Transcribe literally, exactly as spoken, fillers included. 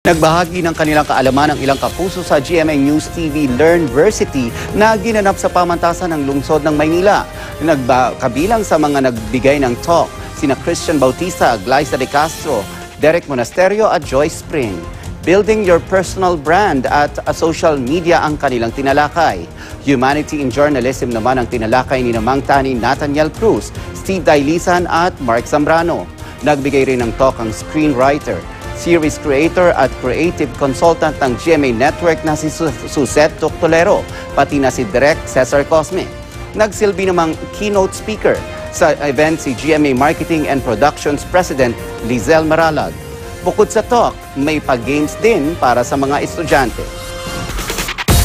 Nagbahagi ng kanilang kaalaman ang Ilang Kapuso sa G M A News T V Learniversity na ginanap sa pamantasan ng lungsod ng Maynila. Nagba kabilang sa mga nagbigay ng talk, sina Christian Bautista, Glyza de Castro, Derek Monasterio at Joyce Spring. Building your personal brand at a social media ang kanilang tinalakay. Humanity in Journalism naman ang tinalakay ni Namang Tani Nathaniel Cruz, Steve Dailisan at Mark Zambrano. Nagbigay rin ng talk ang screenwriter, series creator at creative consultant ng G M A Network na si Suzette Toctolero, pati na si Direk Cesar Cosme. Nagsilbi namang keynote speaker sa event si G M A Marketing and Productions President Lizelle Maralag. Bukod sa talk, may pag-games din para sa mga estudyante.